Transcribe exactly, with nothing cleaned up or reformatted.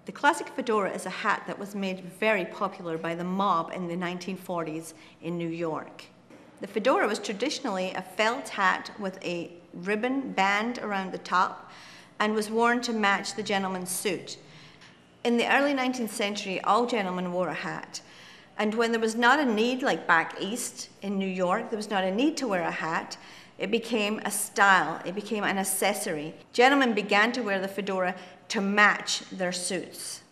The classic fedora is a hat that was made very popular by the mob in the nineteen forties in New York. The fedora was traditionally a felt hat with a ribbon band around the top and was worn to match the gentleman's suit. In the early nineteenth century, all gentlemen wore a hat. And when there was not a need, like back east in New York, there was not a need to wear a hat, it became a style, it became an accessory. Gentlemen began to wear the fedora to match their suits.